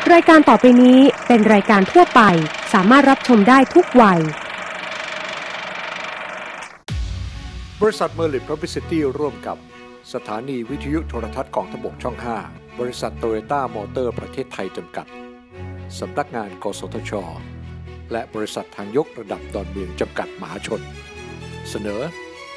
รายการต่อไปนี้เป็นรายการทั่วไปสามารถรับชมได้ทุกวัยบริษัทเมอร์ลิต Publicity ร่วมกับสถานีวิทยุโทรทัศน์กองทพบกช่อง 5 บริษัทโตโยต้ามอเตอร์ประเทศไทยจำกัดสำนักงานกสทช.และบริษัททางยกระดับดอนเมืองจำกัดมหาชนเสนอ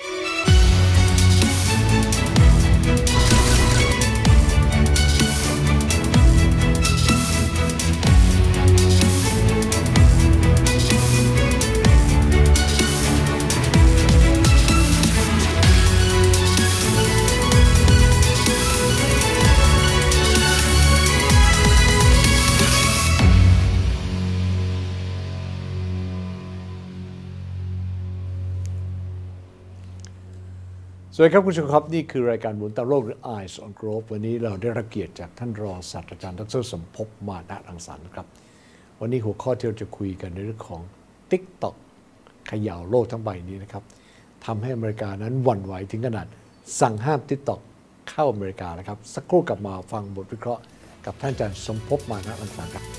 สวัสดีครับคุณผู้ชมครับนี่คือรายการหมุนตามโลกหรือ Eyes on Globe วันนี้เราได้รับเกียรติจากท่านรองศาสตราจารย์ดร.สมภพมานะรังสรรค์ครับวันนี้หัวข้อที่เราจะคุยกันในเรื่องของ TikTok เขย่าโลกทั้งใบนี้นะครับทำให้อเมริกานั้นหวั่นไหวถึงขนาดสั่งห้าม TikTok เข้าอเมริกานะครับสักครู่กลับมาฟังบทวิเคราะห์กับท่านอาจารย์สมภพมานะรังสรรค์ครับ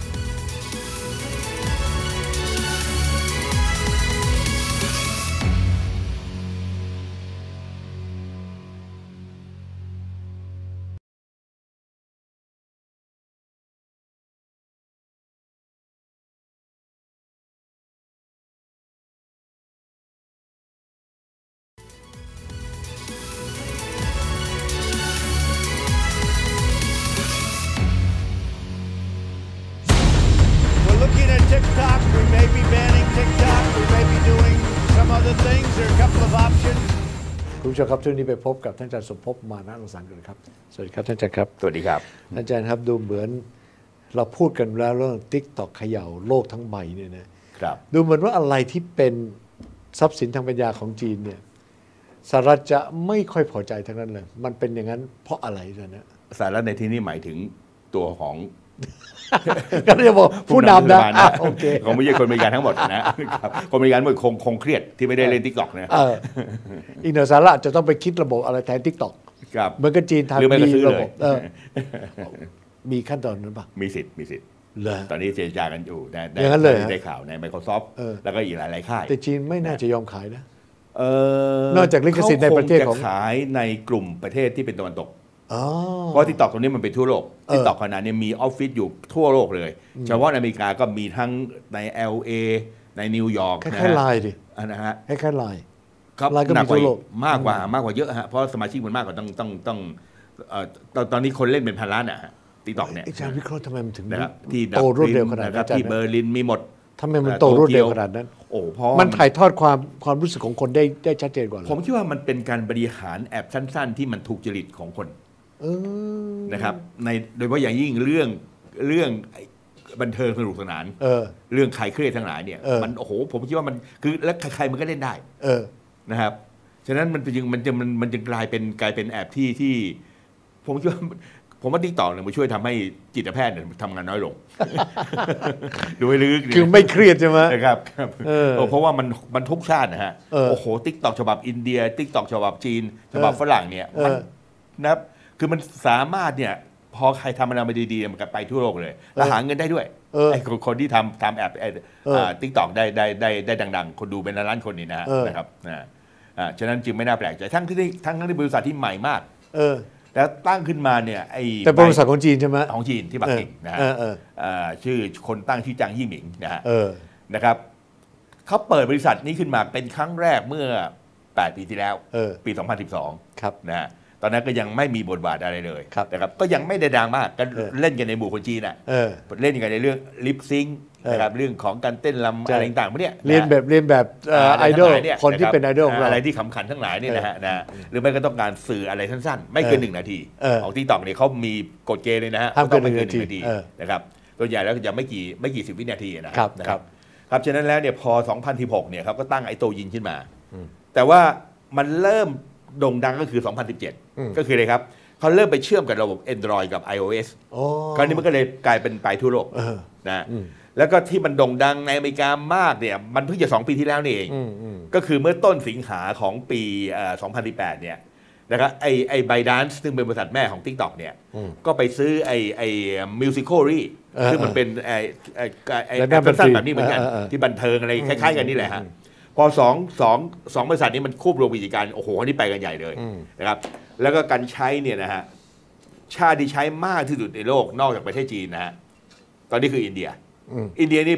TikTok, we may be banning TikTok, we may be doing some other things, there are a couple of options. คุณผู้ชมครับช่วงนี้ไปพบกับท่านอาจารย์สมภพมานะรังสรรค์กันครับสวัสดีครับท่านอาจารย์ครับสวัสดีครับอาจารย์ครับดูเหมือนเราพูดกันแล้วเรื่อง TikTok เขย่าโลกทั้งใบเนี่ยนะครับดูเหมือนว่าอะไรที่เป็นทรัพย์สินทางปัญญาของจีนเนี่ยสหรัฐจะไม่ค่อยพอใจทั้งนั้นเลยมันเป็นอย่างนั้นเพราะอะไรนะสหรัฐในที่นี้หมายถึงตัวของก็จะบอกผู้นำนะโอเคคงไม่ใช่คนอเมริกันทั้งหมดนะครับคนอเมริกันหมดคงเครียดที่ไม่ได้เล่น TikTok นะอีกหน่อยสหรัฐจะต้องไปคิดระบบอะไรแทน TikTok เหมือนกับจีนทำมีระบบมีขั้นตอนนั้นป่ะมีสิทธิ์ตอนนี้เจรจากันอยู่ได้ข่าวใน Microsoft แล้วก็อีกหลายๆค่ายแต่จีนไม่น่าจะยอมขายนะนอกจากลิขสิทธิ์ในประเทศของขายในกลุ่มประเทศที่เป็นตะวันตกเพราะ TikTok ตรงนี้มันเป็นทั่วโลก TikTok ขนาดนี้มีออฟฟิศอยู่ทั่วโลกเลยเฉพาะในอเมริกาก็มีทั้งใน LA ในนิวยอร์กนะฮะคล้ายๆไลน์ดินะฮะคล้ายๆไลน์ครับหนักกว่ามากกว่าเยอะฮะเพราะสมาชิกมันมากกว่าต้องตอนนี้คนเล่นเป็นพันล้านอ่ะ TikTok เนี่ยอาจารย์วิเคราะห์ทำไมมันถึงที่โตรวดเร็วขนาดนั้นที่เบอร์ลินมีหมดทำไมมันโตรวดเร็วขนาดนั้นเพราะมันถ่ายทอดความรู้สึกของคนได้ชัดเจนกว่าผมคิดว่ามันเป็นการบริหารแอปสั้นๆที่มันถูกจริตของคนนะครับโดยเฉพาะอย่างยิ่งเรื่องบันเทิงสนุกสนานเรื่องคลายเครียดทั้งหลายเนี่ยมันโอ้โหผมคิดว่ามันคือแล้วใครๆมันก็เล่นได้นะครับฉะนั้นมันจะกลายเป็นแอปที่ผมคิดว่าTikTokเนี่ยมันช่วยทำให้จิตแพทย์เนี่ยทำงานน้อยลงดูให้ลึกคือไม่เครียดใช่ไหมนะครับเพราะว่ามันทุกชาตินะฮะโอ้โห TikTok ฉบับอินเดีย TikTok ฉบับจีนฉบับฝรั่งเนี่ยมันนะครับคือมันสามารถเนี่ยพอใครทำอะไรมาดีๆมันก็ไปทั่วโลกเลยแล้วหาเงินได้ด้วยไอ้คนที่ทำแอปTikTok ได้ดังๆคนดูเป็นล้านคนนี่นะครับฉะนั้นจึงไม่น่าแปลกใจทั้งที่บริษัทที่ใหม่มากแล้วตั้งขึ้นมาเนี่ยแต่บริษัทของจีนใช่ไหมของจีนที่ปักกิ่งนะฮะชื่อคนตั้งชื่อจางยี่หมิงนะฮะนะครับเขาเปิดบริษัทนี้ขึ้นมาเป็นครั้งแรกเมื่อ8 ปีที่แล้วปี 2012 ครับนะฮะตอนนั้นก็ยังไม่มีบทบาทอะไรเลยนะครับก็ยังไม่ได้ดังมากก็เล่นกันในหมู่คนจีนเล่นกันในเรื่องลิปซิงนะครับเรื่องของการเต้นรำอะไรต่างๆพวกนี้เรียนแบบไอดอลคนที่เป็นไอดอลอะไรที่ขำขันทั้งหลายนี่นะฮะหรือไม่ก็ต้องการสื่ออะไรสั้นๆไม่เกิน1 นาทีของ TikTok เนี่ยเขามีกฎเกณฑ์เลยนะฮะต้องไม่เกิน 1 นาทีนะครับตัวใหญ่แล้วจะไม่กี่10 วินาทีนะครับฉะนั้นแล้วเนี่ยพอ 2016 เนี่ยเขาก็ตั้งไอโตยินขึ้นมาแต่ว่ามันเริ่มโด่งดังก็คือ 2017 ก็คืออะไรครับเขาเริ่มไปเชื่อมกับระบบ Android กับ iOS คราวนี้มันก็เลยกลายเป็นไปทั่วโลกนะแล้วก็ที่มันโด่งดังในอเมริกามากเนี่ยมันเพิ่งจะ2 ปีที่แล้วนี่เองก็คือเมื่อต้นสิงหาของปี 2018 เนี่ยนะครับไอ้ ByteDance ซึ่งเป็นบริษัทแม่ของ TikTok เนี่ยก็ไปซื้อไอ้ Musical.ly ซึ่งมันเป็นไอ้สั้นๆแบบนี้เหมือนกันที่บันเทิงอะไรคล้ายๆกันนี่แหละฮะพอสองบริษัทนี้มันควบรวมกิจการโอ้โหอันนี้ไปกันใหญ่เลยนะครับแล้วก็การใช้เนี่ยนะฮะชาติที่ใช้มากที่สุดในโลกนอกจากประเทศจีนนะฮะตอนนี้คืออินเดียนี่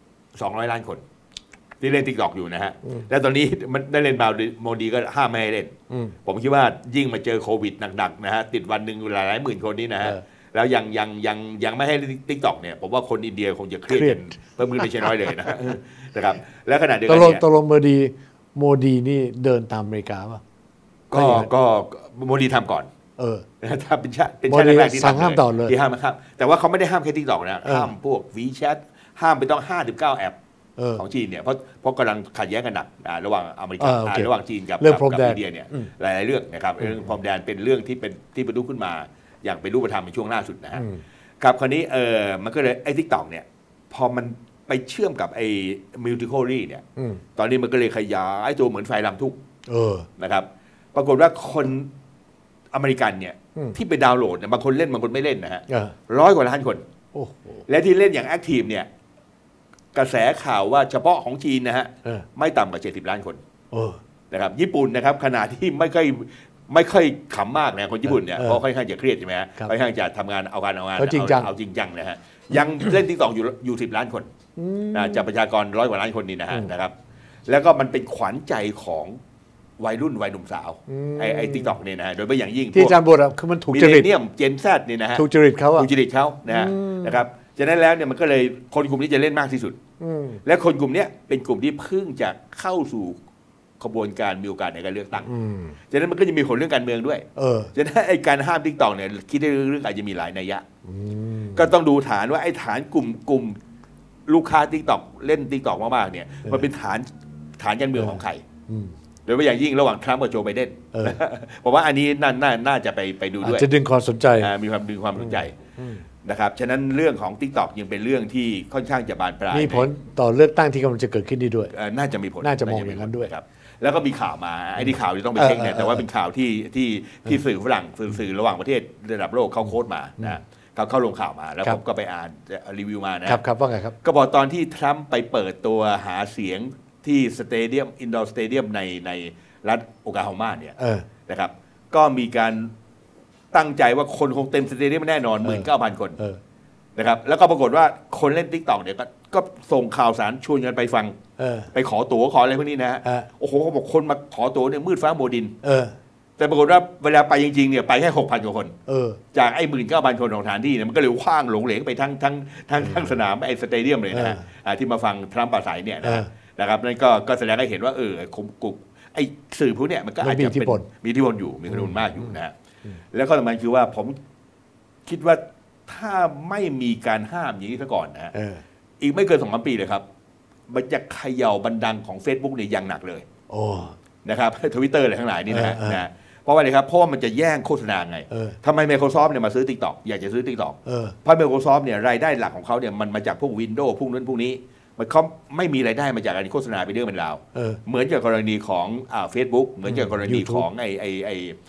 200 ล้านคนที่เล่น TikTok อยู่นะฮะแล้วตอนนี้มันได้เล่นบาวโมดีก็ห้ามไม่ให้เล่นผมคิดว่ายิ่งมาเจอโควิดหนักๆนะฮะติดวันหนึ่งหลายหมื่นคนนี้นะฮะแล้วยังไม่ให้ TikTok เนี่ยผมว่าคนอินเดียคงจะเครียดกันเพิ่มขึ้นไม่ใช่น้อยเลยนะครับแล้วขณะเดียวกันเนี่ยตกลงโมดีนี่เดินตามอเมริกาป่ะก็โมดีทำก่อนถ้าเป็นชาติแรกๆที่ทำห้ามต่อเลยที่ห้ามนะครับแต่ว่าเขาไม่ได้ห้ามแค่ TikTok นะห้ามพวก WeChat ห้ามไปต้อง59 แอปของจีนเนี่ยเพราะกำลังขัดแย้งกันหนักระหว่างอเมริการะหว่างจีนกับอินเดียเนี่ยหลายๆเรื่องนะครับเรื่องพรมแดนเป็นเรื่องที่ประดุขึ้นมาอย่างเป็นรูปธรรมในช่วงล่าสุดนะฮะครับคราวนี้มันก็เลยไอ้ TikTok เนี่ยพอมันไปเชื่อมกับไอ้ Musical.ly เนี่ยตอนนี้มันก็เลยขยายตัวเหมือนไฟลามทุ่งนะครับปรากฏว่าคนอเมริกันเนี่ยที่ไปดาวน์โหลดเนี่ยบางคนเล่นบางคนไม่เล่นนะฮะ100 กว่าล้านคนและที่เล่นอย่างแอคทีฟเนี่ยกระแสข่าวว่าเฉพาะของจีนนะฮะไม่ต่ำกว่า70 ล้านคนนะครับญี่ปุ่นนะครับขณะที่ไม่ค่อยขำมากนะคนญี่ปุ่นเนี่ยเพราะค่อนข้างจะเครียดใช่ไหมฮะค่อนข้างจะทำงานเอาจริงจังนะฮะยังเล่นTikTokอยู่10 ล้านคนจากประชากร100 กว่าล้านคนนี่นะครับแล้วก็มันเป็นขวัญใจของวัยรุ่นวัยหนุ่มสาวไอ้ TikTok เนี่ยนะโดยเฉพาะอย่างยิ่งที่อาจารย์บอกคือมันถูกจริตเนี่ยเจนแซดเนี่ยนะฮะถูกจริตเขานะครับฉะนั้นแล้วเนี่ยมันก็เลยคนกลุ่มนี้จะเล่นมากที่สุดและคนกลุ่มนี้เป็นกลุ่มที่เพิ่งจะเข้าสู่ขบวนการมีโอกาสในการเลือกตั้งฉะนั้นมันก็จะมีผลเรื่องการเมืองด้วยฉะนั้นไอ้การห้าม TikTok เนี่ยคิดได้เรื่องอาจจะมีหลายนัยยะก็ต้องดูฐานว่าไอ้ฐานกลุ่มลูกค้า TikTok เล่น TikTok มากๆเนี่ยมันเป็นฐานการเมืองของใครโดยเฉพาะอย่างยิ่งระหว่างทรัมป์กับโจไบเดนผมว่าอันนี้น่าจะไปดูด้วยจะดึงความสนใจมีความดึงความสนใจนะครับฉะนั้นเรื่องของ TikTok ยังเป็นเรื่องที่ค่อนข้างจะบานปลายมีผลต่อเลือกตั้งที่กำลังจะเกิดขึ้นนี้ด้วยน่าจะมีผลน่าจะมองอย่างนั้นด้วยครับแล้วก็มีข่าวมาไอ้ที่ข่าวที่ต้องไปเช็คเนี่ยแต่ว่าเป็นข่าวที่สื่อฝรั่งสื่อระหว่างประเทศระดับโลกเขาโค้ดมานะเขาลงข่าวมาแล้วผมก็ไปอ่านรีวิวมานะครับว่าไงครับก็บอกตอนที่ทรัมป์ไปเปิดตัวหาเสียงที่สเตเดียมอินดอร์สเตเดียมในรัฐโอคลาโฮมาเนี่ยนะครับก็มีการตั้งใจว่าคนคงเต็มสเตเดียมแน่นอน 19,000 คนนะครับแล้วก็ปรากฏว่าคนเล่น TikTok เนี่ยก็ส่งข่าวสารชวนกันไปฟังไปขอตั๋วขออะไรพวกนี้นะฮะโอ้โหเขาบอกคนมาขอตั๋วเนี่ยมืดฟ้าโมดินแต่ปรากฏว่าเวลาไปจริงๆเนี่ยไปแค่ 6,000 กว่าคนจากไอ้ 19,000 คนของฐานที่เนี่ยมันก็เลยคว้างหลงเหลงไปทั้งสนามไอ้สเตเดียมเลยนะฮะที่มาฟังทรัมป์ปราศัยเนี่ยนะครับนั่นก็แสดงให้เห็นว่ากลุ่มไอ้สื่อพวกเนี่ยมันก็อาจจะเป็นมีอิทธิพลอยู่มีอิทธิพลมากอยู่นะแล้วก็สำคัญคือว่าผมคิดว่าถ้าไม่มีการห้ามอย่างนี้ซะก่อนนะอีกไม่เกิน2-3 ปีเลยครับมันจะเขย่าบันดังของ Facebook เนี่ยอย่างหนักเลยนะครับ Twitter อะไรทั้งหลายนี่นะเพราะว่าอะไรครับเพราะว่ามันจะแย่งโฆษณาไงทำไม Microsoft เนี่ยมาซื้อ TikTok อยากจะซื้อ TikTok เพราะ Microsoft เนี่ยรายได้หลักของเขาเนี่ยมันมาจากพวก Windows พวกนั้นพวกนี้มันเขาไม่มีรายได้มาจากการโฆษณาไปเรื่องเป็นราวเหมือนกับกรณีของFacebook เหมือนกับกรณีของไอ้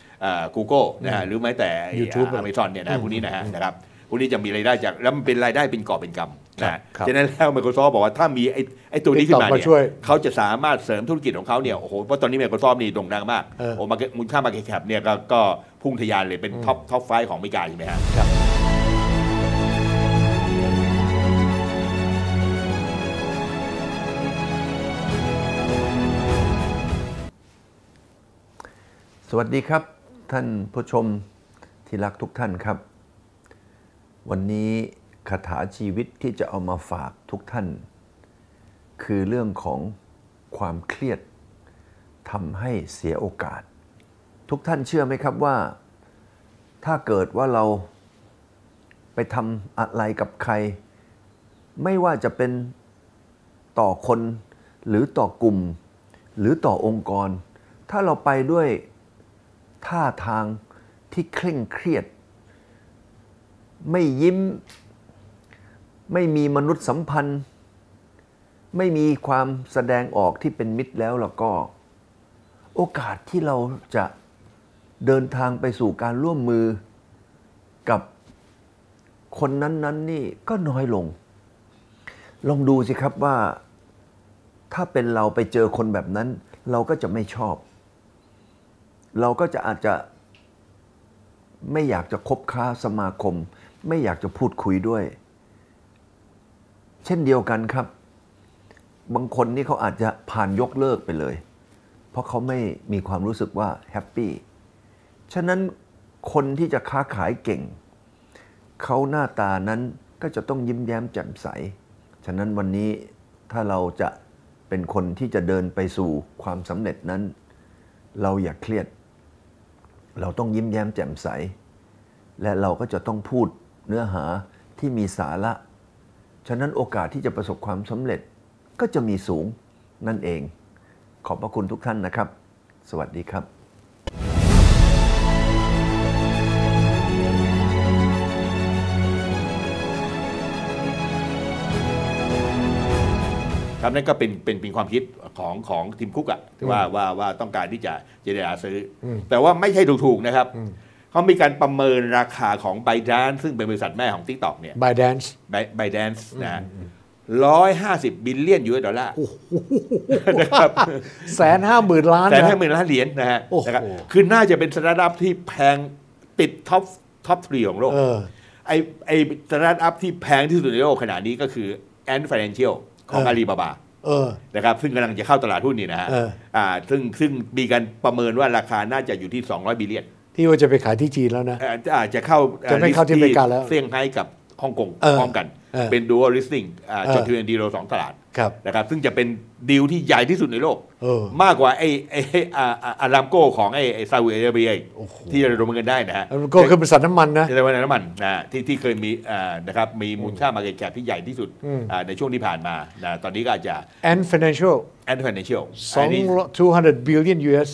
Google นะฮะหรือแม้แต่ Amazon เนี่ยนะพวกนี้นะครับพวกนี้จะมีรายได้จากแล้วมันเป็นรายได้เป็นกอบเป็นกำนะฉะนั้นแล้ว Microsoft บอกว่าถ้ามีไอ้ตัวนี้ขึ้นมาเนี่ยเขาจะสามารถเสริมธุรกิจของเขาเนี่ยโอ้โหเพราะตอนนี้ Microsoft นี่โด่งดังมากโอ้มูลค่า Market Cap เนี่ยก็พุ่งทะยานเลยเป็นท็อป5ของอเมริกาใช่ไหมฮะสวัสดีครับท่านผู้ชมที่รักทุกท่านครับวันนี้คาถาชีวิตที่จะเอามาฝากทุกท่านคือเรื่องของความเครียดทำให้เสียโอกาสทุกท่านเชื่อไหมครับว่าถ้าเกิดว่าเราไปทำอะไรกับใครไม่ว่าจะเป็นต่อคนหรือต่อกลุ่มหรือต่อองค์กรถ้าเราไปด้วยท่าทางที่เคร่งเครียดไม่ยิ้มไม่มีมนุษยสัมพันธ์ไม่มีความแสดงออกที่เป็นมิตรแล้วก็โอกาสที่เราจะเดินทางไปสู่การร่วมมือกับคนนั้นๆนี่ก็น้อยลงลองดูสิครับว่าถ้าเป็นเราไปเจอคนแบบนั้นเราก็จะไม่ชอบเราก็จะอาจจะไม่อยากจะคบค้าสมาคมไม่อยากจะพูดคุยด้วยเช่นเดียวกันครับบางคนนี่เขาอาจจะผ่านยกเลิกไปเลยเพราะเขาไม่มีความรู้สึกว่าแฮปปี้ฉะนั้นคนที่จะค้าขายเก่งเขาหน้าตานั้นก็จะต้องยิ้มแย้มแจ่มใสฉะนั้นวันนี้ถ้าเราจะเป็นคนที่จะเดินไปสู่ความสำเร็จนั้นเราอย่าเครียดเราต้องยิ้มแย้มแจ่มใสและเราก็จะต้องพูดเนื้อหาที่มีสาระฉะนั้นโอกาสที่จะประสบความสำเร็จก็จะมีสูงนั่นเองขอบพระคุณทุกท่านนะครับสวัสดีครับครับนั่นก็เป็นความคิดของทีมคุกอะว่าต้องการที่จะเจรจาซื้อแต่ว่าไม่ใช่ถูกๆนะครับเขามีการประเมินราคาของ ByteDance ซึ่งเป็นบริษัทแม่ของ TikTok เนี่ย ByteDance นะ 150 บิลเลียนUSดอลลาร์นะครับ 150,000 ล้าน 150,000 ล้านเหรียญนะฮะคือน่าจะเป็นสตาร์ทอัพที่แพงติดท็อป3ของโลกไอสตาร์ทอัพที่แพงที่สุดในโลกขณะนี้ก็คือ Ant Financial ของอาลีบาบานะครับซึ่งกำลังจะเข้าตลาดหุ้นนี่นะฮะซึ่งมีการประเมินว่าราคาน่าจะอยู่ที่200 บิลเลียนที่ว่าจะไปขายที่จีนแล้วนะจะเข้าไม่เข้าที่อเมริกาแล้วเซี่ยงไฮ้กับฮ่องกงพร้อมกันเป็น dual listing จดทะเบียนดีล2ตลาดนะครับซึ่งจะเป็นดีลที่ใหญ่ที่สุดในโลกมากกว่าไอ้อารามโก้ของไอ้ซาอุดิอาระเบียที่จะรวมเงินได้นะฮะก็คือบริษัทน้ำมันนะบริษัทน้ำมันนะที่เคยมีนะครับมีมูลค่า market cap ที่ใหญ่ที่สุดในช่วงที่ผ่านมานะตอนนี้ก็อาจจะ Ant Financial 200 billion US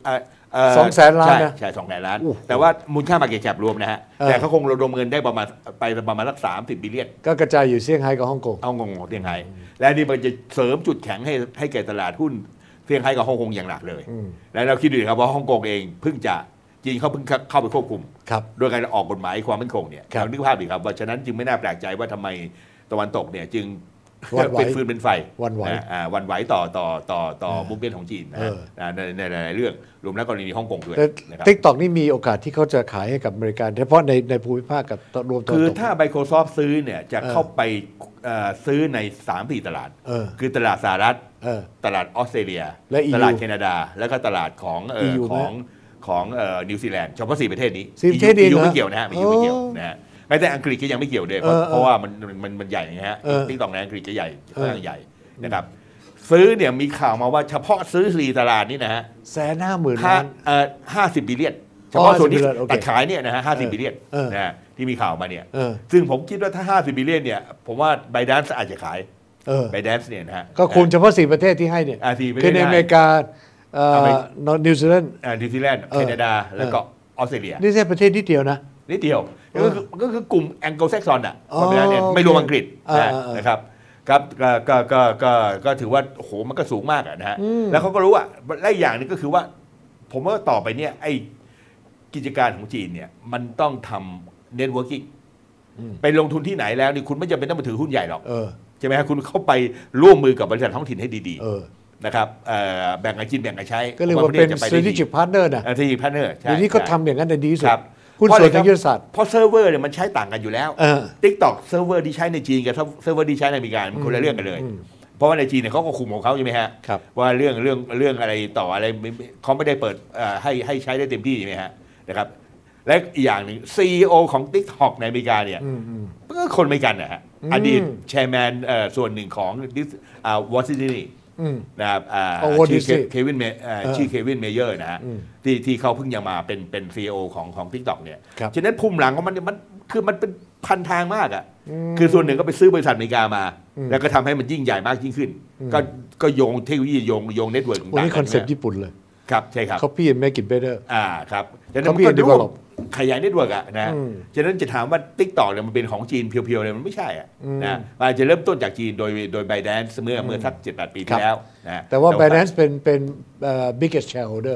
200,000 ล้านนะใช่200,000 ล้านแต่ว่ามูลค่า market cap รวมนะฮะแต่เขาคงระดมเงินได้ประมาณสัก30 บิลเลียนก็กระจายอยู่เซี่ยงไฮ้กับฮ่องกงเซี่ยงไฮ้และนี่มันจะเสริมจุดแข็งให้แก่ตลาดหุ้นเซี่ยงไฮ้กับฮ่องกงอย่างหนักเลยและเราคิดดูครับว่าฮ่องกงเองจีนเขาเพิ่งเข้าไปควบคุมโดยการออกกฎหมายความมั่นคงเนี่ยเรานึกภาพดีครับว่าฉะนั้นจึงไม่น่าแปลกใจว่าทำไมตะวันตกเนี่ยจึงเป็นฟืนเป็นไฟวันไหวต่อมุมเมนต์ของจีนในหลายเรื่องรวมแล้วกรณีฮ่องกงด้วยนะครับ TikTok นี่มีโอกาสที่เขาจะขายให้กับอเมริกันเฉพาะในภูมิภาคกับรวมคือถ้า Microsoft ซื้อเนี่ยจะเข้าไปซื้อใน 3-4 ตลาดคือตลาดสหรัฐตลาดออสเตรเลียตลาดแคนาดาแล้วก็ตลาดของนิวซีแลนด์เฉพาะ4 ประเทศนี้EUไม่เกี่ยวนะฮะEUไม่เกี่ยวนะฮะแม้แต่อังกฤษก็ยังไม่เกี่ยวด้วยเพราะว่ามันใหญ่นะฮะTikTokในอังกฤษก็ใหญ่ค่อนข้างใหญ่นะครับซื้อเนี่ยมีข่าวมาว่าเฉพาะซื้อ4 ตลาดนี่นะฮะ 150,000 ล้าน 50 บิลเลียนเฉพาะส่วนที่ตัดขายเนี่ยนะฮะ50 บิลเลียนนะฮะที่มีข่าวมาเนี่ยซึ่งผมคิดว่าถ้า50 บิลเลียนเนี่ยผมว่า ByteDance อาจจะขาย ByteDance เนี่ยนะฮะก็คูณเฉพาะ4 ประเทศที่ให้เนี่ยคือในอเมริกานิวซีแลนด์แคนาดาแล้วก็ออสเตรเลียนี่แค่ประเทศนิดเดียวนะนิดเดียวก็คือกลุ่มแองโกลแซกซอนอ่ะไม่รวมอังกฤษนะครับครับก็ถือว่าโอ้โหมันก็สูงมากนะฮะแล้วเขาก็รู้ว่าและอย่างนึงก็คือว่าผมว่าต่อไปเนี่ยไอ้กิจการของจีนเนี่ยมันต้องทำเน็ตเวิร์กิ่งไปลงทุนที่ไหนแล้วนี่คุณไม่จำเป็นต้องมาถือหุ้นใหญ่หรอกใช่ไหมครับคุณเข้าไปร่วมมือกับบริษัทท้องถิ่นให้ดีๆนะครับแบ่งกันกินแบ่งกันใช้ก็เรียกว่าเป็น strategic partner นะ strategic partner เดี๋ยวนี้เขาทำอย่างนั้นในดีสุดหุ้นส่วนทางยุทธศาสตร์เพราะเซิร์ฟเวอร์เนี่ยมันใช้ต่างกันอยู่แล้ว TikTok เซิร์ฟเวอร์ที่ใช้ในจีนกับเซิร์ฟเวอร์ที่ใช้ในอเมริกามันคนละเรื่องกันเลยเพราะว่าในจีนเนี่ยเขาก็คุมของเขาใช่ไหมฮะว่าเรื่องอะไรต่ออะไรเขาไม่ได้เปิดให้ใช้ได้เต็มที่ใช่ไหมฮะนะครับและอีกอย่างหนึ่ง CEO ของ TikTok ในอเมริกาเนี่ยก็คนไม่กันนะฮะอดีตแชร์แมนส่วนหนึ่งของวอชิงตันนะครับชื่อเควินเมเยอร์นะฮะที่เขาเพิ่งยังมาเป็น CEO ของ TikTok เนี่ยฉะนั้นภูมิหลังของมันคือมันเป็นพันทางมากอ่ะคือส่วนหนึ่งก็ไปซื้อบริษัทอเมริกามาแล้วก็ทำให้มันยิ่งใหญ่มากยิ่งขึ้นก็โยงเทคโนโลยีโยงเน็ตเวิร์กต่างๆนี่คอนเซ็ปต์ญี่ปุ่นเลยครับใช่ครับ Copy and make it better ครับฉะนั้นมันก็ร่วมขยายเน็ตเวิร์กอ่ะนะฉะนั้นจะถามว่า TikTok เนี่ยมันเป็นของจีนเพียวๆเลยมันไม่ใช่อ่ะนะมันจะเริ่มต้นจากจีนโดย ByteDance เมื่อสัก 7-8 ปีที่แล้วนะแต่ว่า ByteDanceเป็นbiggest shareholder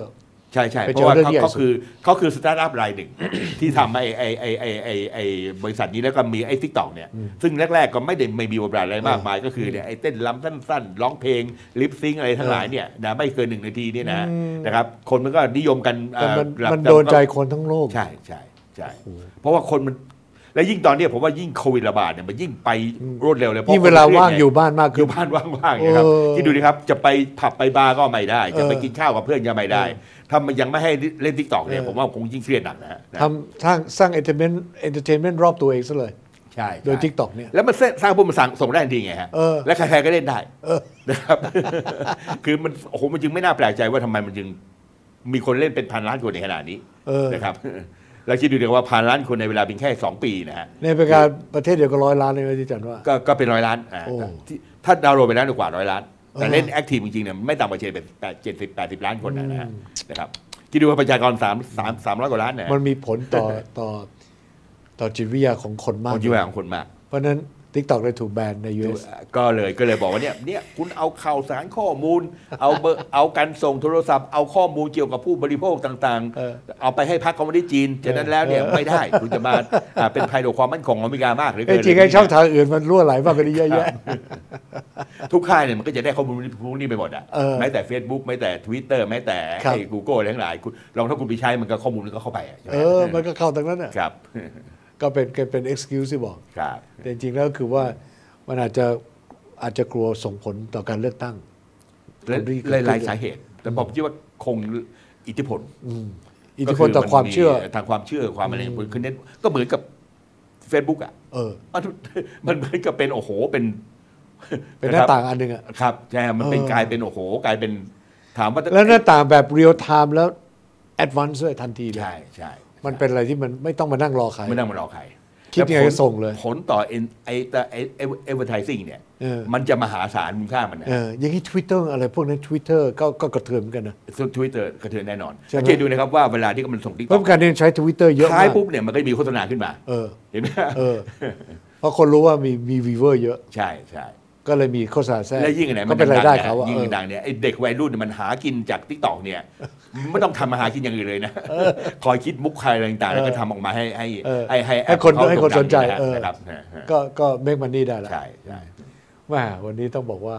ใช่เพราะว่าเขาคือสตาร์ทอัพรายหนึ่ง ที่ทำไอ้บริษัทนี้แล้วก็มีไอ้ TikTok เนี่ยซึ่งแรกๆก็ไม่มีบทบาทอะไรมากมายก็คือเนี่ยไอ้เต้นรำสั้นๆร้องเพลงลิปซิงอะไรทั้งหลายเนี่ยนะไม่เกิน1 นาทีเนี่ยนะครับคนมันก็นิยมกันมันโดนใจคนทั้งโลกใช่เพราะว่าคนมันและยิ่งตอนนี้ผมว่ายิ่งโควิดระบาดเนี่ยมันยิ่งไปรวดเร็วเลยยิ่งเวลาว่างอยู่บ้านมากอยู่บ้านว่างๆนะครับที่ดูดิครับจะไปผับไปบาร์ก็ไม่ได้จะไปกินข้าวกับเพื่อนก็ไม่ได้ถ้ามันยังไม่ให้เล่น TikTok เนี่ยผมว่าคงยิ่งเครียดหนักนะทำสร้างเอนเตอร์เทนเมนต์รอบตัวเองซะเลยใช่โดย TikTok เนี่ยแล้วมันสร้างพวกมันส่งได้ทันทีไงฮะและใครๆก็เล่นได้นะครับคือมันโอ้โหมันจึงไม่น่าแปลกใจว่าทำไมมันจึงมีคนเล่นเป็นพันล้านคนในขนาดนี้นะครับเราคิดดูเดี๋ยวว่า1,000 ล้านคนในเวลาเพียงแค่2 ปีนะฮะในประเทศเดียวก็100 ล้านเลยที่จันว่าก็เป็น100 ล้านถ้าดาวน์โหลดไปแล้วกว่า100 ล้านแต่เล่นแอคทีฟจริงๆเนี่ยไม่ต่ำกว่า70-80 ล้านคนนะครับคิดดูว่าประชากร300 กว่าล้านเนี่ยมันมีผลต่อจิตวิทยาของคนมากจิตวิทยาของคนมากเพราะนั้น TikTok เลยถูกแบนใน US ก็เลยบอกว่าเนี่ยคุณเอาข่าวสารข้อมูลเอาการส่งโทรศัพท์เอาข้อมูลเกี่ยวกับผู้บริโภคต่างๆเอาไปให้พรรคคอมมิวนิสต์จีนฉะนั้นแล้วเนี่ยไม่ได้คุณจะมาเป็นภัยต่อความมั่นคงของอเมริกามากหรือจริงๆช่องทางอื่นมันรั่วไหลมากกว่านี้เยอะแยะทุกค่ายเนี่ยมันก็จะได้ข้อมูลพวกนี้ไปหมดแม้แต่ Facebook แม้แต่ Twitter แม้แต่ไอ้ Google อะไรทั้งหลายลองถ้าคุณไปใช้มันก็ข้อมูลมันก็เข้าไปมันก็เข้าตรงนั้นครับก็เป็น excuse ที่บอกแต่จริงๆแล้วคือว่ามันอาจจะกลัวส่งผลต่อการเลือกตั้งหลายสาเหตุแต่ผมคิดว่าคงอิทธิพลต่อความเชื่อทางความเชื่อความอะไรคือเน้นก็เหมือนกับ Facebook อ่ะมันเหมือนกับเป็นโอ้โหเป็นหน้าต่างอันนึงอ่ะครับใช่มันเป็นกลายเป็นโอ้โหกลายเป็นถามว่าแล้วหน้าต่างแบบเรียลไทม์แล้วแอดวานซ์ด้วยทันทีเลยใช่มันเป็นอะไรที่มันไม่ต้องมานั่งรอใครคิดยังไงก็ส่งเลยผลต่อไอ้ advertising เนี่ยมันจะมหาศาลมูลค่ามันอย่างนี้ Twitter อะไรพวกนั้น Twitter ก็กระเทือนเหมือนกันนะ Twitter กระเทือนแน่นอนสังเกตดูนะครับว่าเวลาที่มันส่ง TikTok เพราะการใช้ Twitter เยอะมากท้ายปุ๊บเนี่ยมันก็มีโฆษณาขึ้นมาเห็นไหมเพราะคนรู้ว่ามีวีเวอร์เยอะใช่ก็เลยมีโฆษณาแทรกและยิ่งไหนมันเป็นรายได้เขายิ่งดังเนี่ยไอ้เด็กวัยรุ่นมันหากินจาก TikTok เนี่ยไม่ต้องทำมาหากินอย่างอื่นเลยนะคอยคิดมุกใครอะไรต่างๆแล้วก็ทำออกมาให้คนสนใจนะครับก็เมคมันนี่ได้แล้วใช่ว่าวันนี้ต้องบอกว่า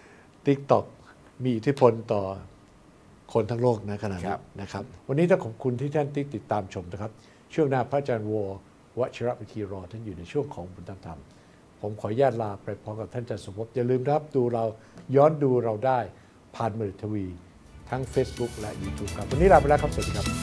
TikTok มีอิทธิพลต่อคนทั้งโลกนะขนาดนี้นะครับวันนี้ต้องขอบคุณที่ท่านติดตามชมนะครับช่วงหน้าพระอาจารย์ววชิรวิธีรอท่านอยู่ในช่วงของบุญธรรมผมขออนุญาตลาไปพร้อมกับท่านอาจารย์สมภพอย่าลืมรับดูเราย้อนดูเราได้ผ่านมือถือทีวีทั้ง Facebook และ YouTube ครับวันนี้ลาไปแล้วครับสวัสดีครับ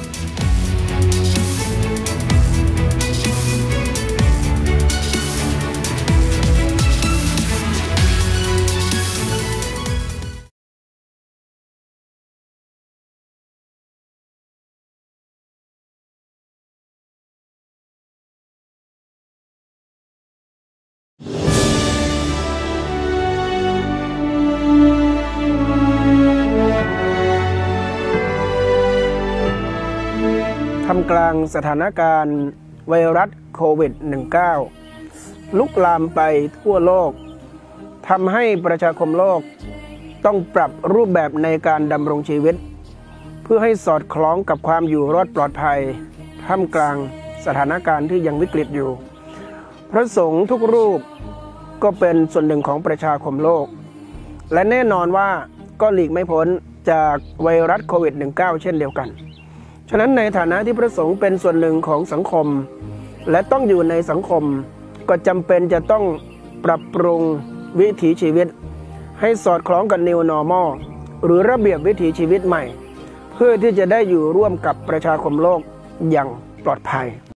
ท่ามกลางสถานการณ์ไวรัสโควิด -19 ลุกลามไปทั่วโลกทำให้ประชาคมโลกต้องปรับรูปแบบในการดำรงชีวิตเพื่อให้สอดคล้องกับความอยู่รอดปลอดภัยท่ามกลางสถานการณ์ที่ยังวิกฤตอยู่พระสงฆ์ทุกรูปก็เป็นส่วนหนึ่งของประชาคมโลกและแน่นอนว่าก็หลีกไม่พ้นจากไวรัสโควิด -19 เช่นเดียวกันฉะนั้นในฐานะที่พระสงฆ์เป็นส่วนหนึ่งของสังคมและต้องอยู่ในสังคมก็จำเป็นจะต้องปรับปรุงวิถีชีวิตให้สอดคล้องกับ New Normal หรือระเบียบวิถีชีวิตใหม่เพื่อที่จะได้อยู่ร่วมกับประชาคมโลกอย่างปลอดภัย